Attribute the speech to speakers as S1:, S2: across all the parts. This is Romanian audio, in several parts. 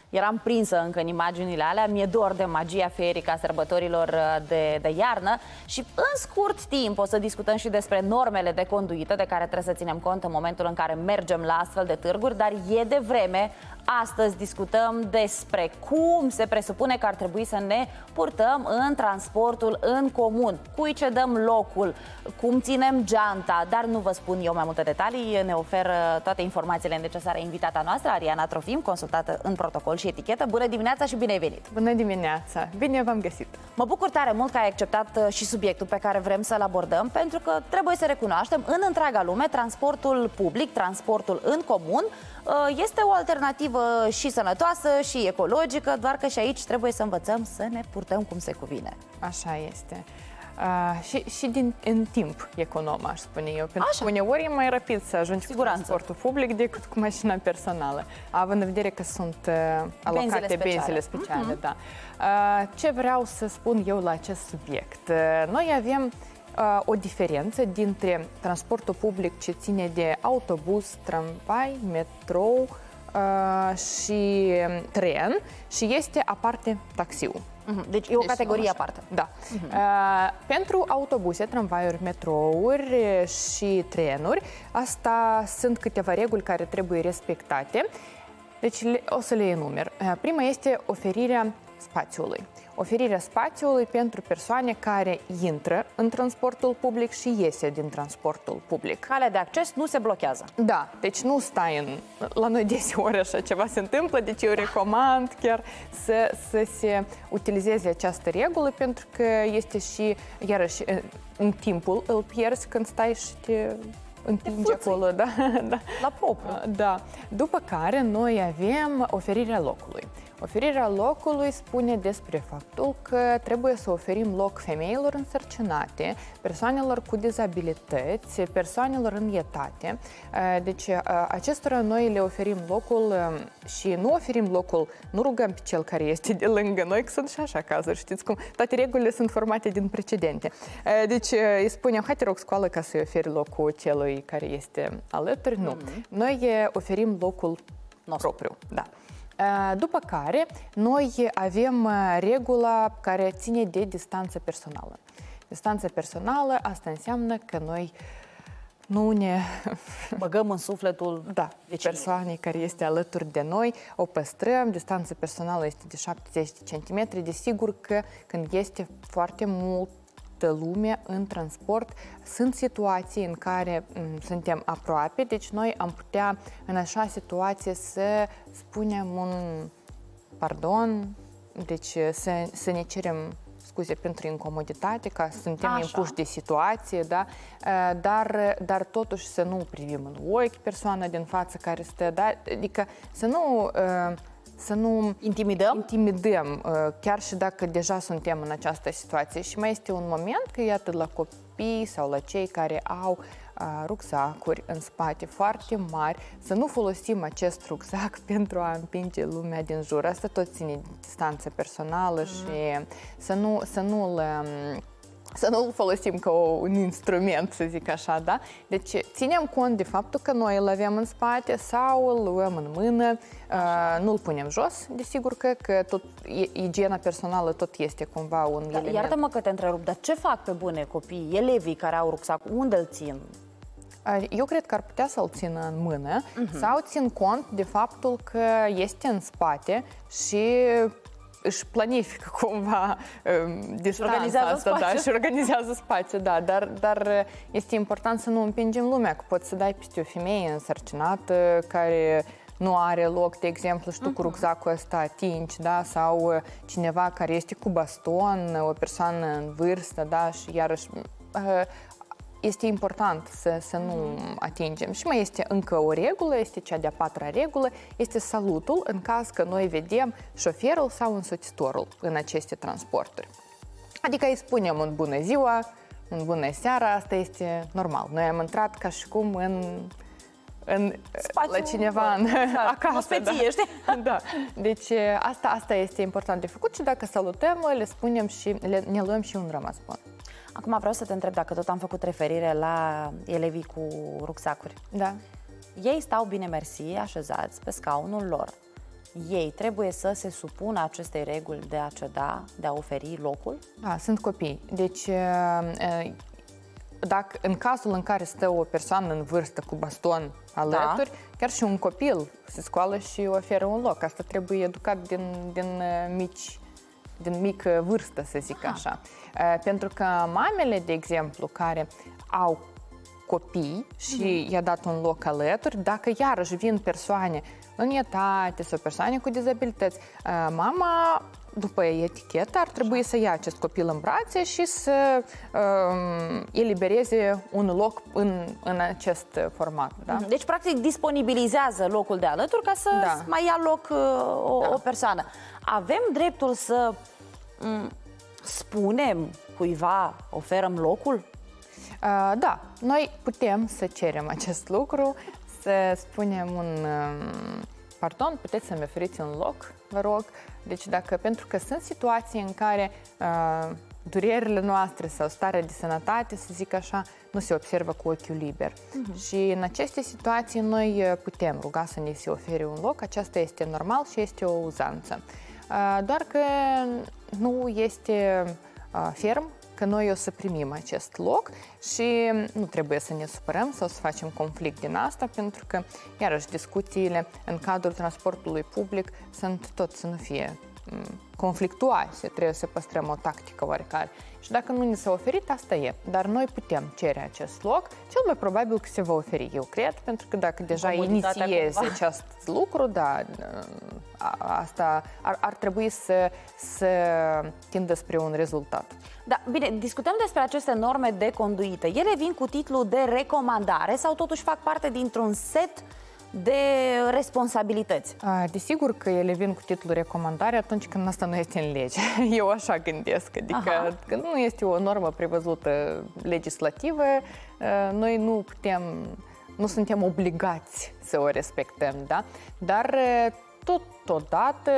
S1: eram prinsă încă în imaginile alea. Mi-e dor de magia feerică a sărbătorilor de iarnă și în scurt timp o să discutăm și despre normele de conduită de care trebuie să ținem cont în momentul în care mergem la astfel de târguri, dar e de vreme. Astăzi discutăm despre cum se presupune că ar trebui să ne purtăm în transportul în comun, cui ce dăm locul, cum ținem geanta, dar nu vă spun eu mai multe detalii, ne oferă toate informațiile necesare invitata noastră, Ariana Trofim, consultată în protocol și etichetă. Bună dimineața și bine ai venit!
S2: Bună dimineața! Bine v-am găsit!
S1: Mă bucur tare mult că ai acceptat și subiectul pe care vrem să-l abordăm, pentru că trebuie să recunoaștem, în întreaga lume, transportul public, transportul în comun, este o alternativă și sănătoasă și ecologică, doar că și aici trebuie să învățăm să ne purtăm cum se cuvine.
S2: Așa este. Și în timp econom, aș spune eu, pentru că uneori e mai rapid să ajungi cu transportul public decât cu mașina personală, având în vedere că sunt alocate benzile speciale. Da. Ce vreau să spun eu la acest subiect? Noi avem o diferență dintre transportul public ce ține de autobuz, tramvai, metrou și tren și este aparte taxiul.
S1: Deci e o categorie aparte.
S2: Da. Pentru autobuse, tramvaiuri, metrouri și trenuri, asta sunt câteva reguli care trebuie respectate. Deci o să le enumer. Prima este oferirea spațiului. Oferirea spațiului pentru persoane care intră în transportul public și iese din transportul public.
S1: Calea de acces nu se blochează.
S2: Da, deci nu stai la noi deseori așa ceva se întâmplă, deci eu recomand chiar să se utilizeze această regulă, pentru că este și, iarăși, în timpul îl pierzi când stai și te împinge acolo, da?
S1: La propriu.
S2: Da. După care noi avem oferirea locului. Oferirea locului spune despre faptul că trebuie să oferim loc femeilor însărcinate, persoanelor cu dizabilități, persoanelor în etate. Deci acestora noi le oferim locul și nu oferim locul, nu rugăm pe cel care este de lângă noi, că sunt și așa cazuri, știți cum, toate regulile sunt formate din precedente. Deci îi spunem, hai te rog, scoală ca să-i oferi locul celui care este alături. Nu. Noi oferim locul propriu. Da. După care, noi avem regula care ține de distanță personală. Distanța personală, asta înseamnă că noi nu ne
S1: băgăm în sufletul
S2: persoanei care este alături de noi, o păstrăm, distanța personală este de 70 cm. Desigur că când este foarte mult lume în transport, sunt situații în care suntem aproape, deci noi am putea în așa situație să spunem un pardon, deci să ne cerem scuze pentru incomoditate, că suntem impuși de situație, da? Dar totuși să nu privim în ochi persoana din față care stă, da? Adică să nu intimidăm, chiar și dacă deja suntem în această situație. Și mai este un moment că, iată, la copii sau la cei care au rucsacuri în spate foarte mari, să nu folosim acest rucsac pentru a împinge lumea din jur. Asta tot ține distanță personală și să nu-l folosim ca un instrument, să zic așa, da? Deci ținem cont de faptul că noi îl avem în spate sau îl luăm în mână, nu îl punem jos, desigur că tot igiena personală tot este cumva un element.
S1: Iartă-mă că te întrerup, dar ce fac pe bune copiii, elevii care au rucsac, unde îl țin?
S2: Eu cred că ar putea să-l țină în mână sau țin cont de faptul că este în spate și își planifică cumva distanța asta, da, și organizează spațiu, da, dar este important să nu împingem lumea, că poți să dai peste o femeie însărcinată care nu are loc, de exemplu, și tu cu rucsacul ăsta atingi, da, sau cineva care este cu baston, o persoană în vârstă, da, și iarăși este important să nu atingem. Și mai este încă o regulă, este cea de-a patra regulă, este salutul în caz că noi vedem șoferul sau însoțitorul în aceste transporturi. Adică îi spunem un bună ziua, un bună seara, asta este normal. Noi am intrat ca și cum la cineva acasă. Da. Deci asta este important de făcut și dacă salutăm, le spunem și ne luăm și un rămas bun.
S1: Acum vreau să te întreb, dacă tot am făcut referire la elevii cu rucsacuri.
S2: Da.
S1: Ei stau bine mersi, așezați pe scaunul lor. ei trebuie să se supună acestei reguli de a ceda, de a oferi locul?
S2: Da, sunt copii. Deci, dacă în cazul în care stă o persoană în vârstă cu baston alături, chiar și un copil se scoală și oferă un loc. Asta trebuie educat din mică vârstă, să zic așa. Pentru că mamele, de exemplu, care au copii și i-a dat un loc alături, dacă iarăși vin persoane în etate sau persoane cu dizabilități, mama, după etichetă, ar trebui să ia acest copil în brațe și să elibereze un loc în acest format. Da?
S1: Deci, practic, disponibilizează locul de alături ca să mai ia loc o persoană. Avem dreptul să spunem cuiva, oferăm locul?
S2: Da, noi putem să cerem acest lucru, să spunem pardon, puteți să-mi oferiți un loc, vă rog. Deci pentru că sunt situații în care durerile noastre sau starea de sănătate, să zic așa, nu se observă cu ochiul liber. Și în aceste situații noi putem ruga să ne se ofere un loc, aceasta este normal și este o uzanță. Doar că nu este ferm că noi o să primim acest loc și nu trebuie să ne supărăm sau să facem conflict din asta, pentru că, iarăși, discuțiile în cadrul transportului public sunt tot să nu fie conflictuoase, trebuie să păstrăm o tactică oarecare. Și dacă nu ni s-a oferit, asta e. Dar noi putem cere acest loc, cel mai probabil că se va oferi, eu cred, pentru că dacă deja inițiezi acest lucru, da, asta ar trebui să tindă spre un rezultat.
S1: Da, bine, discutăm despre aceste norme de conduită. Ele vin cu titlul de recomandare sau totuși fac parte dintr-un set de responsabilități?
S2: Desigur că ele vin cu titlul recomandare atunci când asta nu este în lege. Eu așa gândesc. Adică când nu este o normă prevăzută legislativă, noi nu suntem obligați să o respectăm, da? Dar totodată,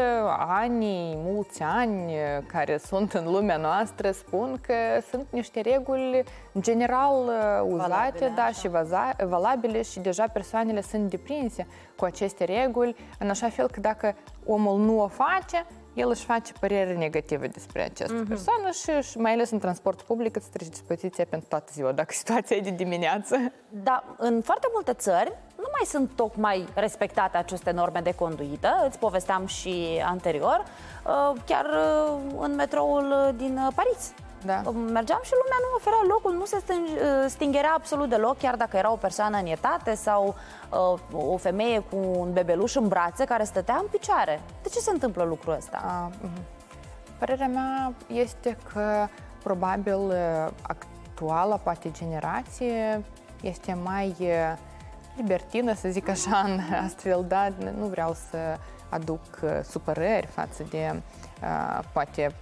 S2: mulți ani care sunt în lumea noastră spun că sunt niște reguli general uzate, și valabile și deja persoanele sunt deprinse cu aceste reguli, în așa fel că dacă omul nu o face, el își face părere negativă despre această persoană și mai ales în transport public îți trece dispoziția pentru toată ziua, dacă situația e de dimineață.
S1: Da, în foarte multe țări nu mai sunt tocmai respectate aceste norme de conduită. Îți povesteam și anterior, chiar în metroul din Paris. Da. Mergeam și lumea nu oferea locul, nu se stingerea absolut deloc, chiar dacă era o persoană în etate sau o femeie cu un bebeluș în brațe care stătea în picioare. De ce se întâmplă lucrul ăsta?
S2: Părerea mea este că probabil actuala, poate, generație este mai libertină, să zic așa, în astfel, da, nu vreau să aduc supărări față de, poate,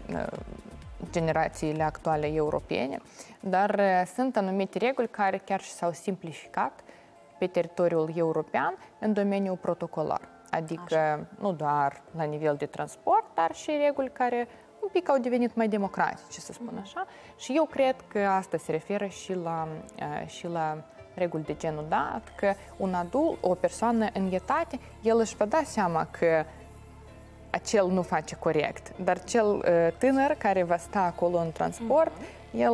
S2: generațiile actuale europene, dar sunt anumite reguli care chiar și s-au simplificat pe teritoriul european în domeniul protocolar. Adică nu doar la nivel de transport, dar și reguli care un pic au devenit mai democratice, să spun așa. Și eu cred că asta se referă și la reguli de genul dat, că un adult, o persoană în etate, el își va da seama că acel nu face corect, dar cel tânăr care va sta acolo în transport, el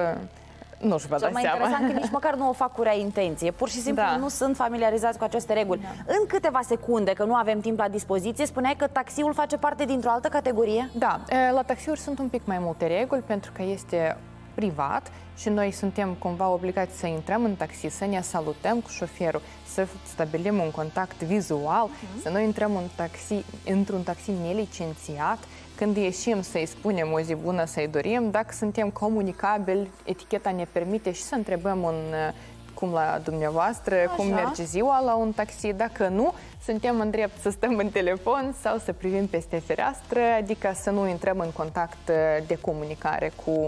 S2: nu își va da seama.
S1: Interesant că nici măcar nu o fac cu rea intenție, pur și simplu nu sunt familiarizați cu aceste reguli. În câteva secunde, că nu avem timp la dispoziție, spuneai că taxiul face parte dintr-o altă categorie? Da,
S2: la taxiuri sunt un pic mai multe reguli, pentru că este privat și noi suntem cumva obligați să intrăm în taxi, să ne salutăm cu șoferul, să stabilim un contact vizual, să nu intrăm într-un taxi nelicențiat, când ieșim să-i spunem o zi bună, să-i dorim, dacă suntem comunicabili, eticheta ne permite și să întrebăm cum la dumneavoastră, cum merge ziua la un taxi, dacă nu, suntem în drept să stăm în telefon sau să privim peste fereastră, adică să nu intrăm în contact de comunicare cu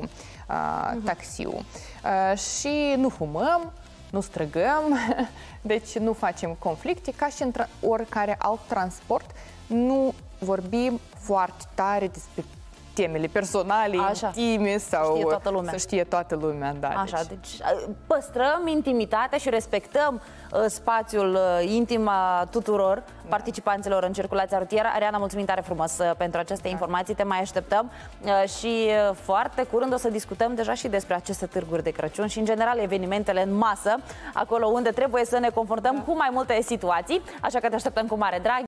S2: taxiul. Și nu fumăm, nu străgăm, deci nu facem conflicte, ca și în oricare alt transport, nu vorbim foarte tare despre temele personale, intime sau
S1: știe toată lumea.
S2: să știe toată lumea. Da,
S1: Așa, deci păstrăm intimitatea și respectăm spațiul intim a tuturor participanților în circulația rutieră. Ariana, mulțumim tare frumos pentru aceste informații, te mai așteptăm și foarte curând o să discutăm deja și despre aceste târguri de Crăciun și în general evenimentele în masă, acolo unde trebuie să ne confruntăm cu mai multe situații, așa că te așteptăm cu mare drag.